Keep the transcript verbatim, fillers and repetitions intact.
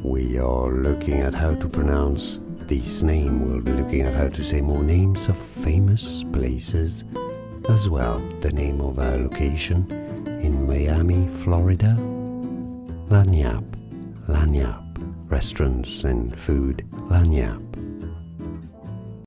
we are looking at how to pronounce this name. We'll be looking at how to say more names of famous places, as well the name of our location in Miami, Florida. Lagniappe, Lagniappe, restaurants and food, Lagniappe.